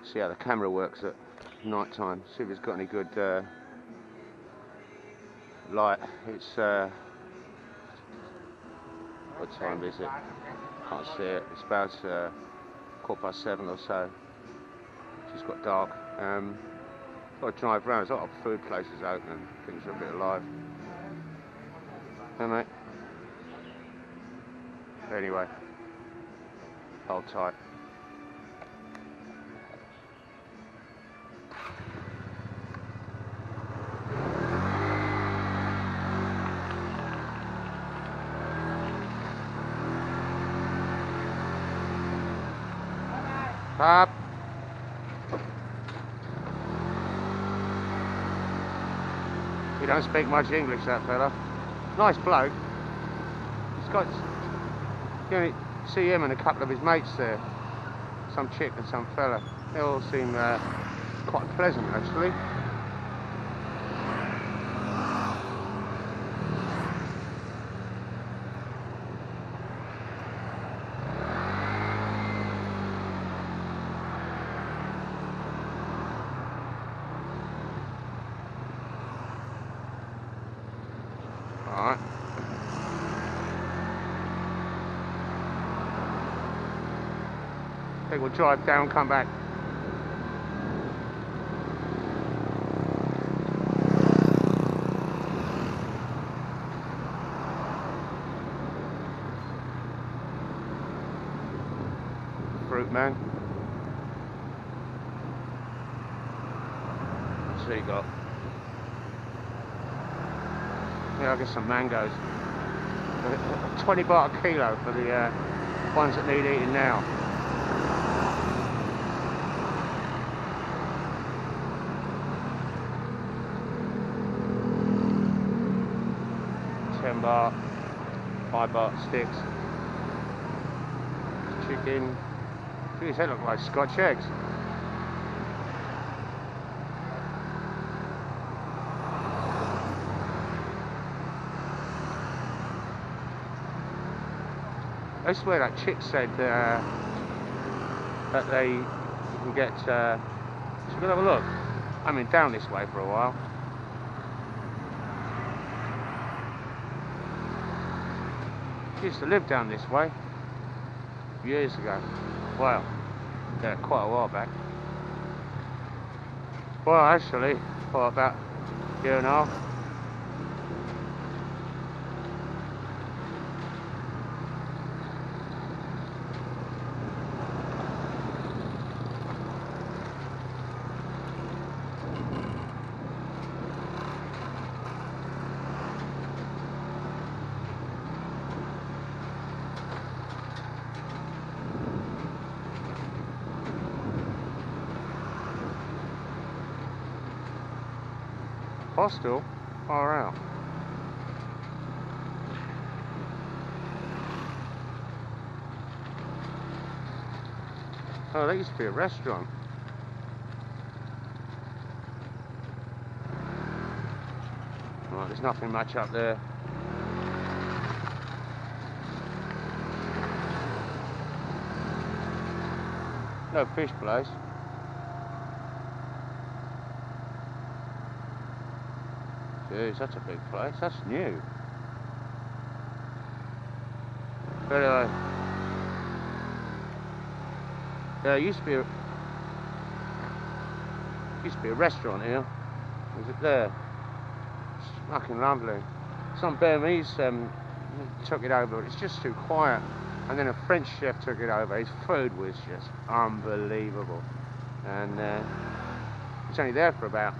See how the camera works at night time. See if it's got any good light. It's what time is it? Can't see it. It's about 7:15 or so. It's just got dark. Got to drive around. There's a lot of food places open and things are a bit alive. Hey mate. Anyway, hold tight. Pop. He don't speak much English, that fella. Nice bloke. He's got, you only see him and a couple of his mates there. Some chick and some fella. They all seem quite pleasant, actually. Alright. I think we'll drive down, come back. Fruit man. What's he got? Yeah, I'll get some mangoes. 20 baht a kilo for the ones that need eating now. $10, 5 baht sticks. Chicken. Geez, they look like Scotch eggs. I swear that chick said that you can get, so we're gonna have a look. I mean, down this way for a while. She used to live down this way years ago. Well, yeah, quite a while back. Well, actually, for about a year and a half. Hostel? Far out. Oh, that used to be a restaurant. Right, there's nothing much up there. No fish place. Jeez, that's a big place. That's new. But anyway, there used to be a restaurant here. Was it there? It's fucking lovely. Some Burmese took it over. It's just too quiet. And then a French chef took it over. His food was just unbelievable. And it's only there for about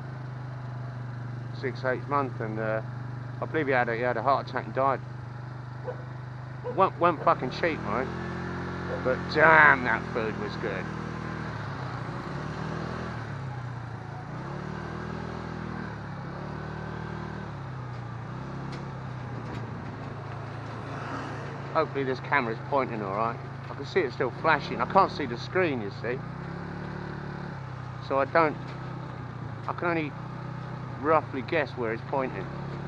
6-8 months, and I believe he had a heart attack and died. Weren't fucking cheap, right? But damn, that food was good. Hopefully this camera's pointing all right. I can see it still flashing. I can't see the screen, you see. So I can only roughly guess where it's pointing.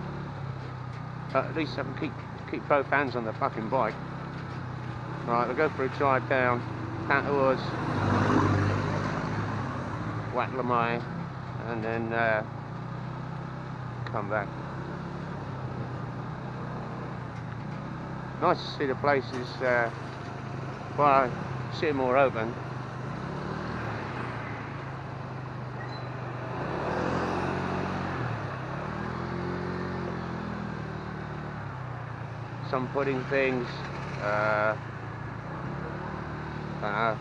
At least I can keep both hands on the fucking bike. Right, we'll go for a drive down towards Wat Lamai, and then come back. Nice to see the places well, see it more open. Some pudding things, I don't know.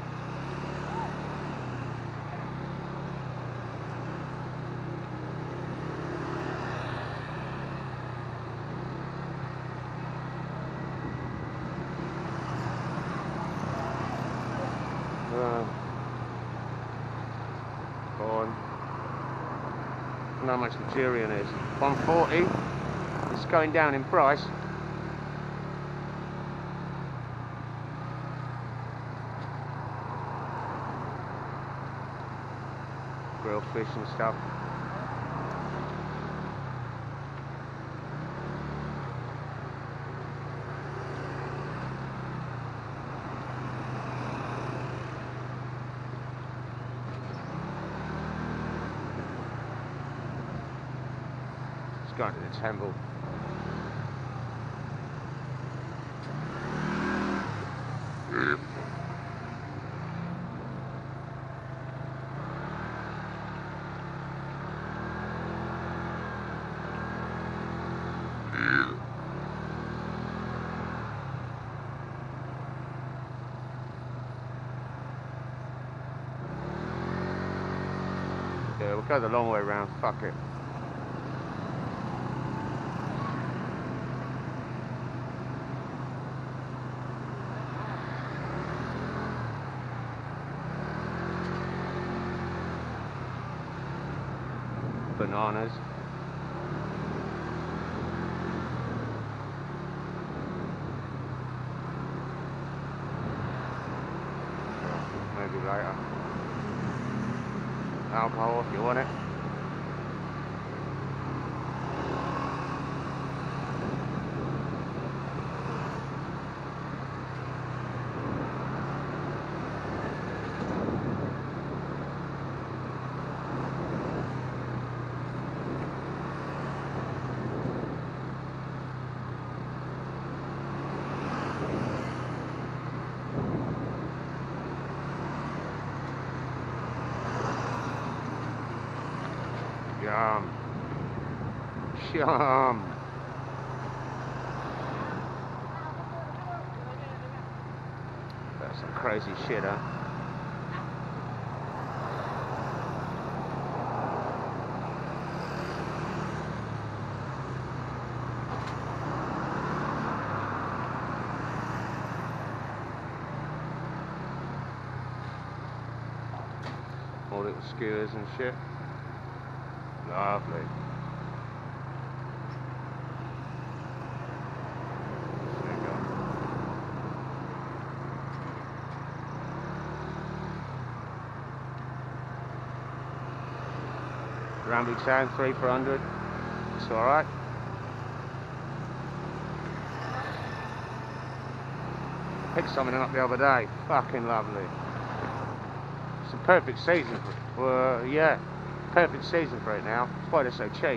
Corn. I don't know how much the durian is. 140. It's going down in price. Grilled fish and stuff. It's going to the temple. Yeah, we'll go the long way around, fuck it. Bananas. Maybe later. Alcohol if you want it. Yum. Yum. That's some crazy shit, huh? All little skewers and shit. Lovely. There you go. Rambutan 3 for 100. It's alright. Picked something up the other day. Fucking lovely. It's a perfect season for yeah. Perfect season for it now. That's why they're so cheap.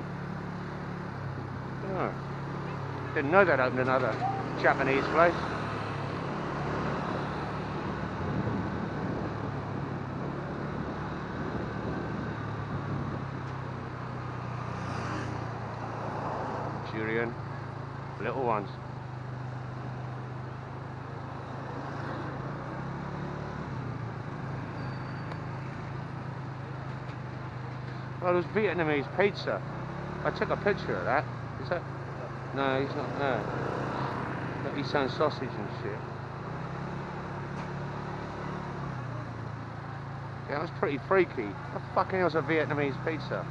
Oh. Didn't know they'd opened another Japanese place. Durian. Little ones. Oh, there's Vietnamese pizza. I took a picture of that. Is that? No, he's not there. But he's saying sausage and shit. Yeah, that was pretty freaky. What the fucking hell's a Vietnamese pizza?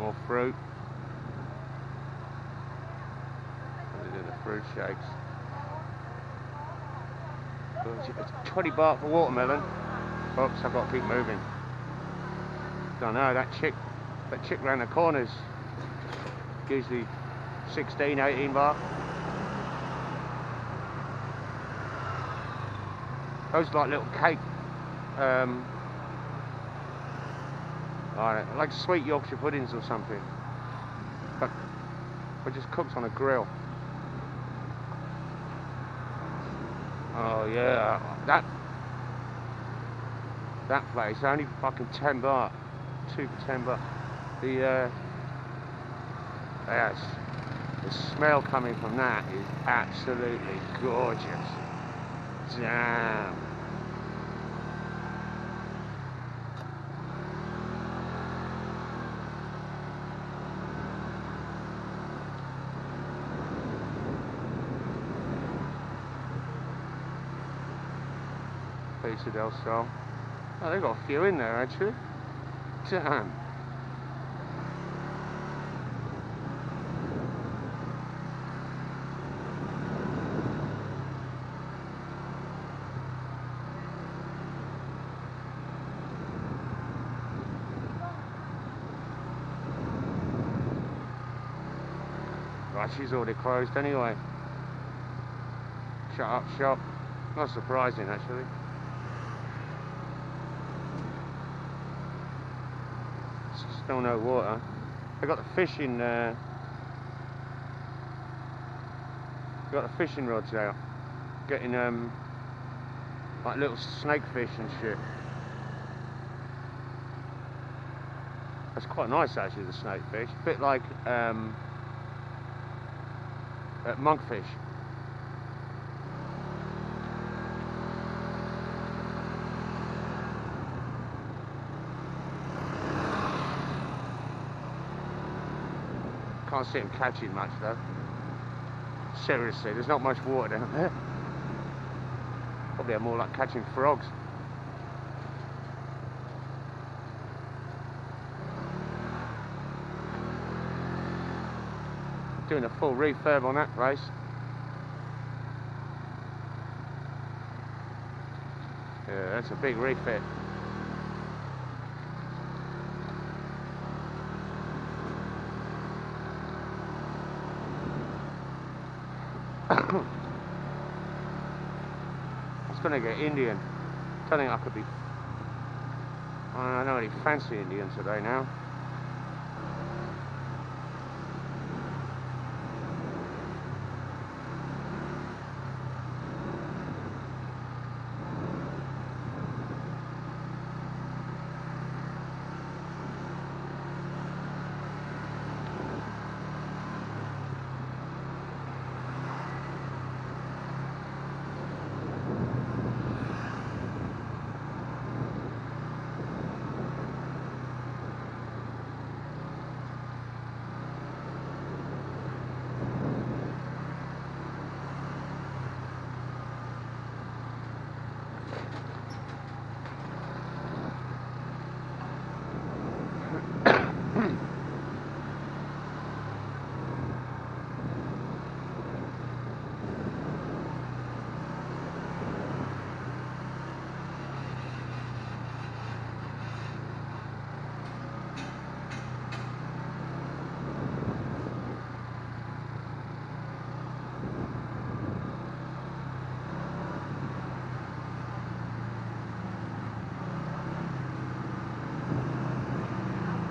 more fruit. They do the fruit shakes. It's 20 baht for watermelon. Oops, I've got to keep moving. Don't know, that chick round the corners usually 16, 18 baht. Those like little cake, like sweet Yorkshire puddings or something, but just cooked on a grill. Oh yeah, that place only fucking 10 baht, 2 for 10 baht. The smell coming from that is absolutely gorgeous. Damn. Pizza del Sol. Oh, they've got a few in there actually. Damn. Right, she's already closed anyway. Shut up shop. Not surprising actually. Still no water. They got the fishing. They got the fishing rods out. Getting like little snakefish and shit. That's quite nice actually, the snakefish. A bit like monkfish. Can't see them catching much though. Seriously, there's not much water down there. Probably are more like catching frogs. Doing a full refurb on that place. Yeah, that's a big refit. It's gonna get Indian. Don't think I could be. I don't really fancy Indian today now.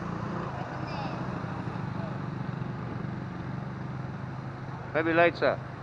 Maybe later.